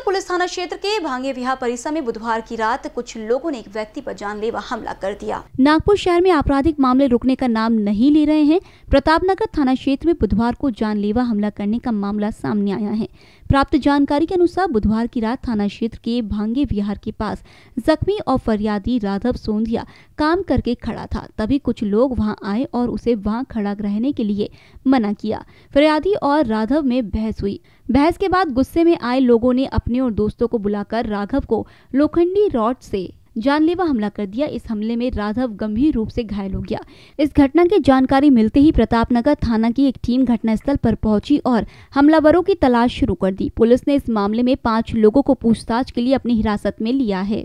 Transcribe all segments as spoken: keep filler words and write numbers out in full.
Police थाना क्षेत्र के भांगे विहार परिसर में बुधवार की रात कुछ लोगों ने एक व्यक्ति पर जानलेवा हमला कर दिया। नागपुर शहर में आपराधिक मामले रुकने का नाम नहीं ले रहे हैं। प्रतापनगर थाना क्षेत्र में बुधवार को जानलेवा हमला करने का मामला सामने आया है। प्राप्त जानकारी के अनुसार बुधवार की रात थाना क्षेत्र के भांगे विहार के पास जख्मी और फरियादी राघव सोंधिया काम करके खड़ा था। तभी कुछ लोग वहां आए और उसे वहां खड़ा रहने के लिए मना किया। फरियादी और राघव में बहस हुई। बहस के बाद गुस्से में आए लोगों ने अपने और दोस्तों को बुलाकर राघव को लोखंडी रॉड से जानलेवा हमला कर दिया। इस हमले में राघव गंभीर रूप से घायल हो गया। इस घटना की जानकारी मिलते ही प्रतापनगर थाना की एक टीम घटनास्थल पर पहुंची और हमलावरों की तलाश शुरू कर दी। पुलिस ने इस मामले में पांच लोगों को पूछताछ के लिए अपनी हिरासत में लिया है।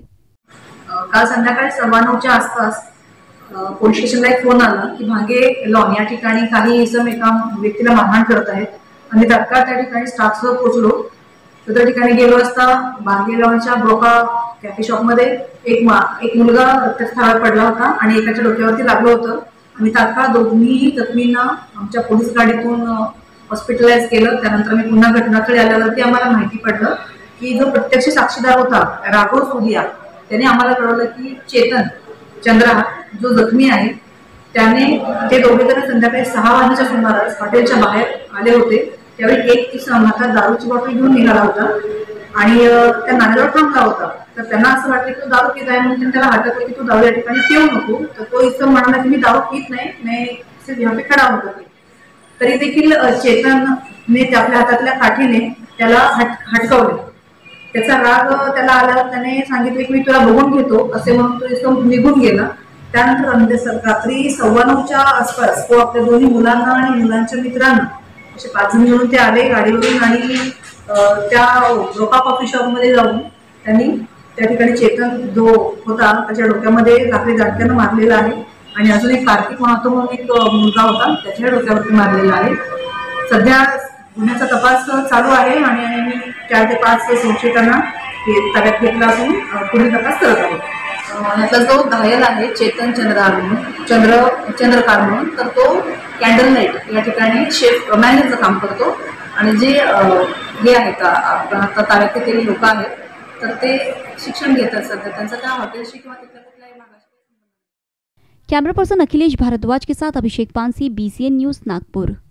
काल संध्याकाळी सव्वा नऊच्या आसपास पोलीस स्टेशनला एक फोन आला की भांगे लॉन या ठिकाणी काही इसम एका व्यक्तीला मारहाण करत आहेत। आम्ही तात्काळ त्या ठिकाणी स्टाफसह पोहोचलो। तर त्या ठिकाणी गेलो असता भांगे लॉनच्या ब्रोका कॅफे शॉप मध्ये एक मा एक मुलगा रक्तस्राव पडला होता आणि एकाच्या डोक्यावरती लागलं होतं। आम्ही तात्काळ दोन्ही जखमींना आमच्या पोलीस गाडीतून हॉस्पिटलाइज केलं। त्यानंतर मी पुन्हा घटनास्थळी आल्यावरती आम्हाला माहिती पडलं की जो प्रत्यक्ष साक्षीदार होता राघव सोंधिया त्याने आम्हाला कळवलं की चेतन चंद्रा जो जखमी आहे त्याने ते दोघे जण संध्याकाळी सहा वाजण्याच्या सुमारास हॉटेलच्या बाहेर आले होते। त्यावेळी एक इसम हातात दारूची बॉटल घेऊन निघाला होता आणि त्या नाण्याजवळ थांबला होता। तर त्यांना असं वाटलं की तो दारू पित आहे म्हणून त्याला हटकलं की तू दारू या ठिकाणी पिऊ नको। तर तो इसम म्हणाला की मी दारू पित नाही, मैं सिर्फ यहाँ पे खड़ा होतो। तरी देखील चेतनने आपल्या हातातल्या काठीने त्याला हटकवले। त्याचा राग त्याला आला। त्याने सांगितले की मी तुला बघून घेतो असे म्हणून तो इसम निघून गेला। त्यानंतर म्हणजे रात्री सव्वा नऊच्या आसपास तो आपल्या दोन्ही मुलांना आणि मुलांच्या मित्रांना असे पाच जण मिळून ते आले गाडीवरून आणि त्या ब्रोका कॉफी शॉप मध्ये जाऊन त्यांनी त्या ठिकाणी चेतन जो होता त्याच्या डोक्यामध्ये लाकडी दांडक्यानं मारलेला आहे आणि अजून एक कार्तिक म्हणतो म्हणून एक मुलगा होता त्याच्या डोक्यावरती मारलेला आहे। सध्या गुन्ह्याचा तपास चालू आहे आणि आम्ही चार ते पाच संशयितांना ताब्यात घेतला असून पुढील तपास करत आहोत। यातला जो घायल आहे चेतन चंद्रा म्हणून चंद्र चंद्रकार म्हणून तर तो कॅन्डल लाईट या ठिकाणी शेफ मॅनेजरचं काम करतो आणि जे हे आहेत आता ताब्यात घेतलेले लोक आहेत तर ते शिक्षण घेतात सध्या त्यांचं त्या हॉटेलशी किंवा तिथल्या कुठल्याही भागाशी। कैमरा पर्सन अखिलेश भारद्वाज के साथ Abhishek Pansi, B C N news, Nagpur.